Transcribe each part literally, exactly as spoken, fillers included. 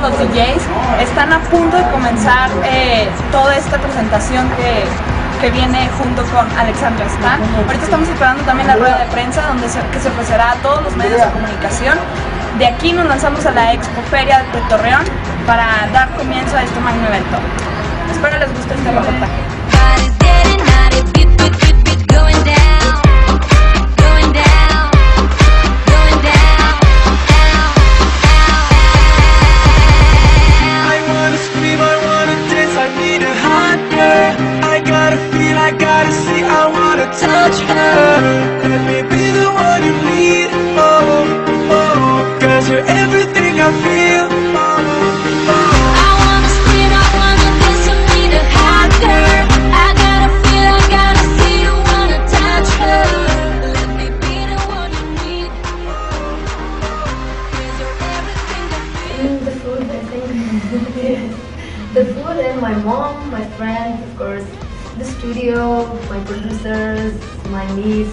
los D Js. Están a punto de comenzar eh, toda esta presentación que, que viene junto con Alexandra Stan. Ahorita estamos esperando también la rueda de prensa donde se, que se ofrecerá a todos los medios de comunicación. De aquí nos lanzamos a la Expo Feria de Torreón para dar comienzo a este magno evento. Espero les guste este reportaje. Touch her, let me be the one you need. Oh, oh, cause you're everything I feel. Oh, oh. I wanna scream, I wanna dance, I need a hot girl. I gotta feel, I gotta see, you wanna touch her. Let me be the one you need. Cause you're everything I feel. Mm, the food, I think. Yes. The food and my mom, my friends, of course. The studio, my producers, my niece.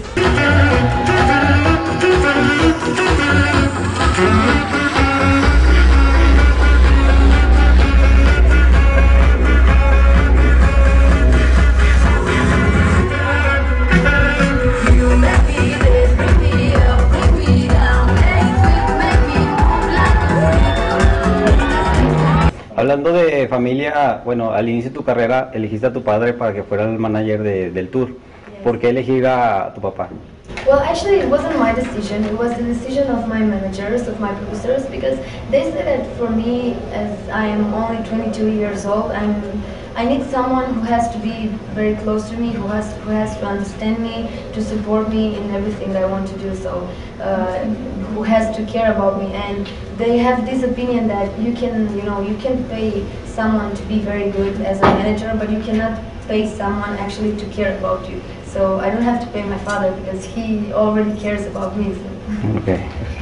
Hablando de familia, bueno, al inicio de tu carrera elegiste a tu padre para que fuera el manager de, del tour. ¿Por qué elegir a tu papá? Well, actually, it wasn't my decision. It was the decision of my managers, of my producers, because they said that for me, as I am only twenty-two years old, I'm, I need someone who has to be very close to me, who has who has to understand me, to support me in everything I want to do. So, uh, who has to care about me, and they have this opinion that you can, you know, you can pay someone to be very good as a manager, but you cannot pay someone actually to care about you. So I don't have to pay my father because he already cares about me. So. Okay.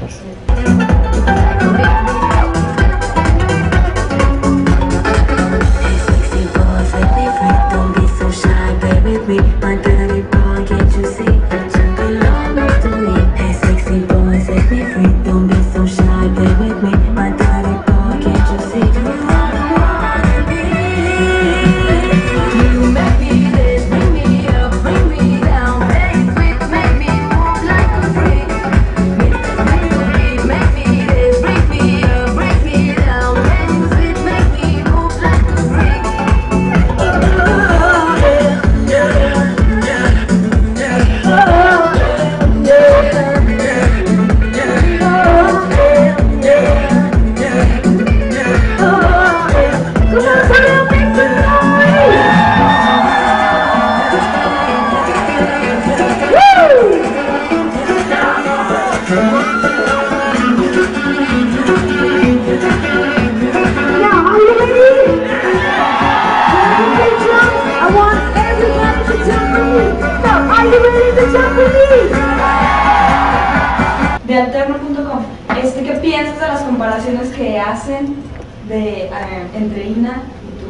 De alterno punto com, este, ¿qué piensas de las comparaciones que hacen de, uh, entre Ina y tú?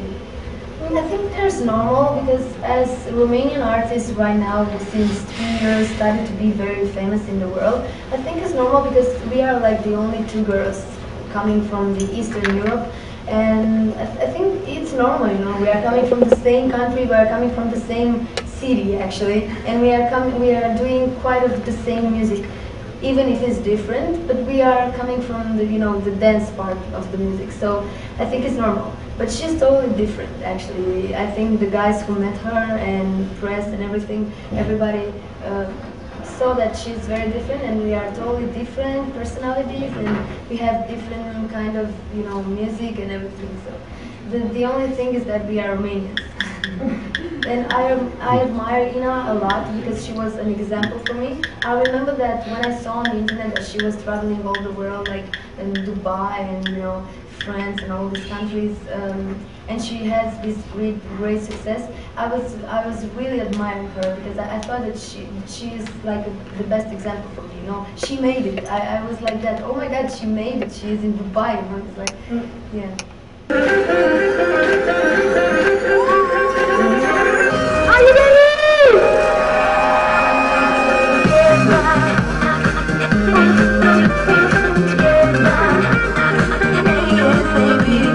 I think there's normal because as Romanian artists right now, since three years, started to be very famous in the world. I think it's normal because we are like the only two girls coming from the Eastern Europe, and I, th I think it's normal. You know, we are coming from the same country, we are coming from the same city actually, and we are coming, we are doing quite of the same music. Even if it's different, but we are coming from the, you know, the dance part of the music, so I think it's normal. But she's totally different, actually. I think the guys who met her and press and everything, everybody uh, saw that she's very different, and we are totally different personalities, and we have different kind of, you know, music and everything. So the the only thing is that we are Romanians. And I, I admire Ina a lot because she was an example for me. I remember that when I saw on the internet that she was traveling all the world, like in Dubai and, you know, France and all these countries, um, and she has this great, great success. I was, I was really admiring her because I, I thought that she, she is like a, the best example for me. You know, she made it. I, I was like that. Oh my God, she made it. She is in Dubai. You know, it's like, yeah. Are you ready? Baby.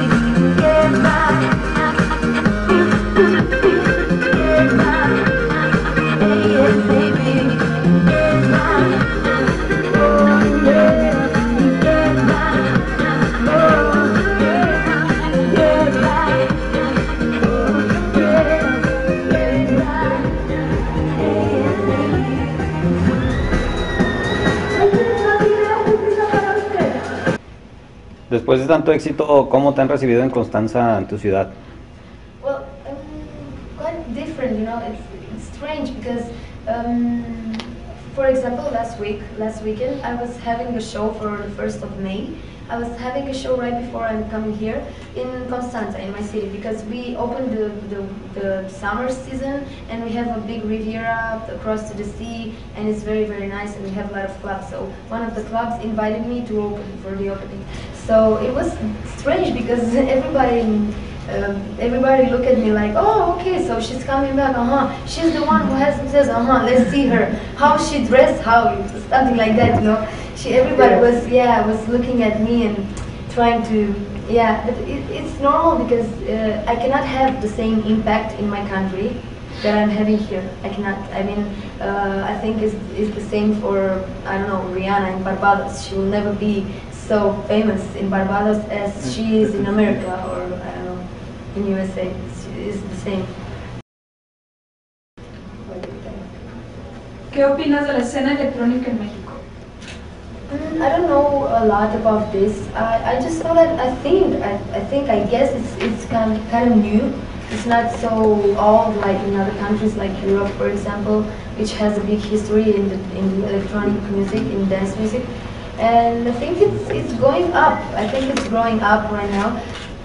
Después de tanto éxito, ¿cómo te han recibido en Constanza, en tu ciudad? Well, um, quite different, you know. It's, it's strange because, um, for example, last week, last weekend, I was having a show for the first of May. I was having a show right before I'm coming here in Constanza, in my city, because we opened the, the, the summer season and we have a big Riviera across to the sea, and it's very, very nice, and we have a lot of clubs. So one of the clubs invited me to open for the opening. So it was strange because everybody um, everybody looked at me like, oh, okay, so she's coming back, uh-huh. She's the one who has success, uh-huh, let's see her. How she dressed, how, something like that, you know. She, everybody was, yeah, was looking at me and trying to, yeah, but it, it's normal because uh, I cannot have the same impact in my country that I'm having here. I cannot, I mean, uh, I think it's, it's the same for, I don't know, Rihanna in Barbados. She will never be so famous in Barbados as she is in America or, I don't know, in U S A. It's, it's the same. ¿Qué opinas de la escena electrónica en México? Mm, I don't know a lot about this. I, I just know that I think I, I think I guess it's it's kind of, kind of new. It's not so old like in other countries like Europe, for example, which has a big history in the in the electronic music, in dance music, and I think it's it's going up. I think it's growing up right now.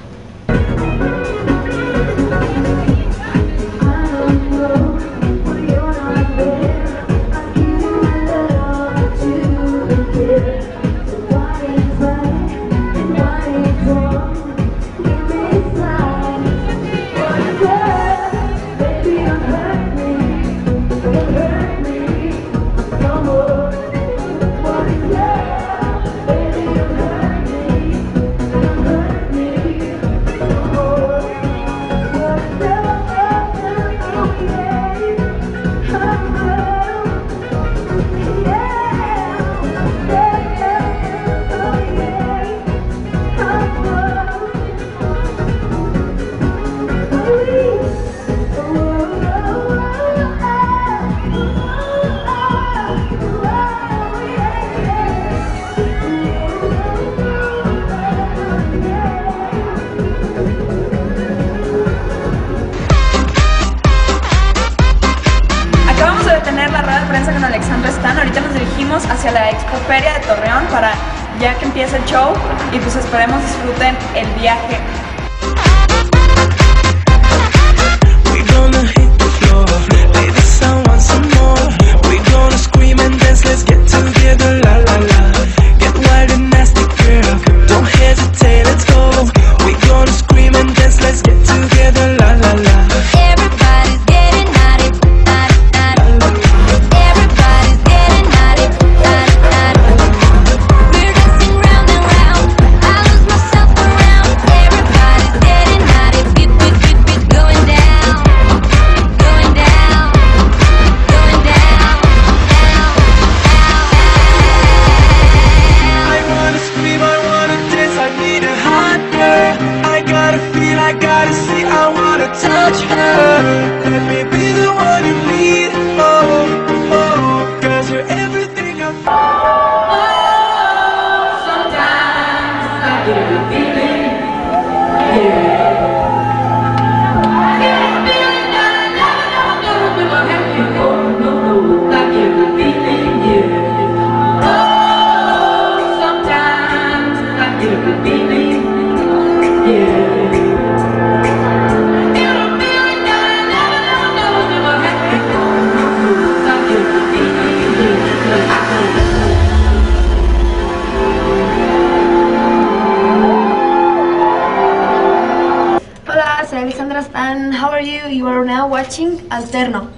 Hacia la Expoferia de Torreón para ya que empiece el show y pues esperemos disfruten el viaje. We gonna hit the floor, play the sound once some more. We gonna scream and dance, let's get together, la la la. Get wild and nasty, girl, don't hesitate, let's go. We gonna scream and dance, let's get together, la la la. Everybody's getting naughty, naughty, naughty. Everybody's getting naughty, naughty, naughty. We're dancing round and round. I lose myself around. Everybody's getting naughty. Beat, beat, beat, beat, going down, going down, going down, down, I wanna scream, I wanna dance, I need a hot girl. I gotta feel, I gotta see, I wanna touch her. Let me be the one you need, oh, oh, cause you're everything I feel. Hola, soy Alexandra Stan. How are you? You are now watching Alterno.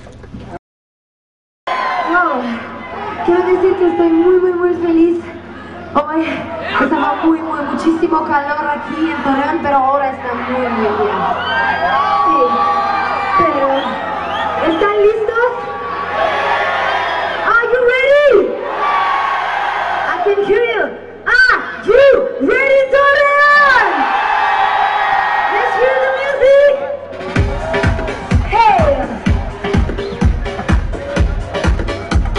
Wow, quiero decir que estoy muy, muy, muy feliz. Hoy estaba muy, muy, muchísimo calor aquí en Torreón, pero ahora está muy, muy bien. Sí, pero ¿están listos? Are you ready? I can hear you. Are you ready, Torreón? Let's hear the music! Hey!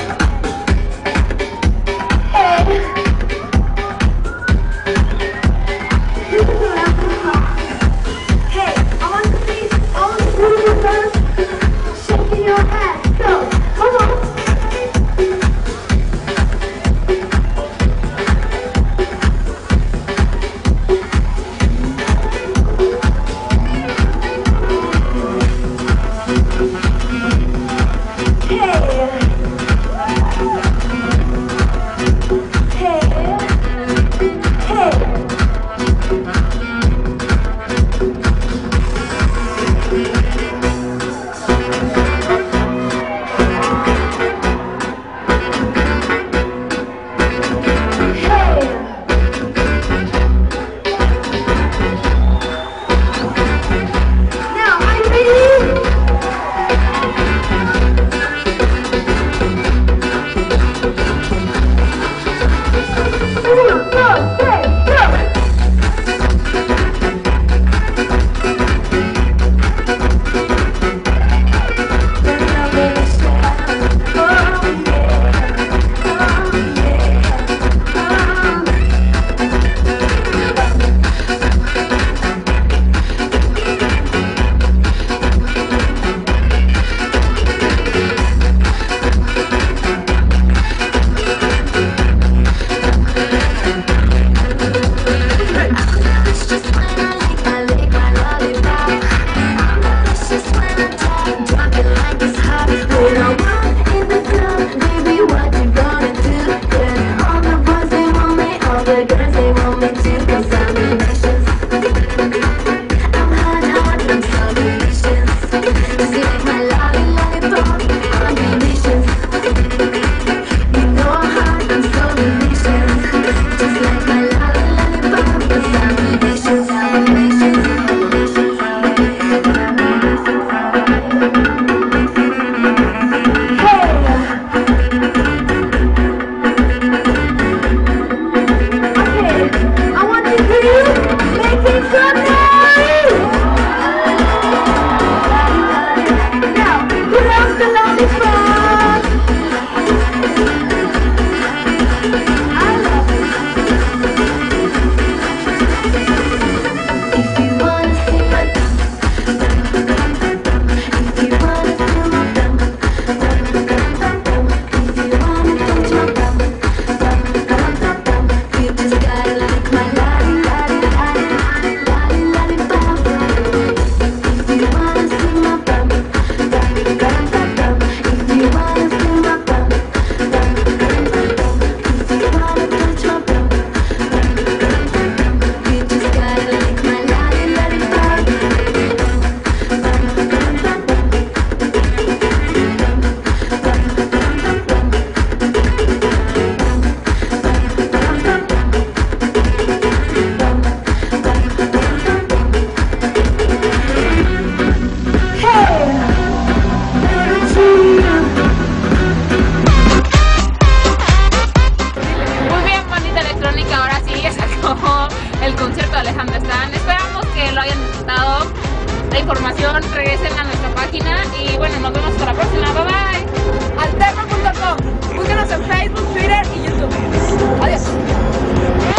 Hey! información, regresen a nuestra página y bueno, nos vemos hasta la próxima. Bye bye. Alterno punto com. Búsquenos en Facebook, Twitter y YouTube. Adiós.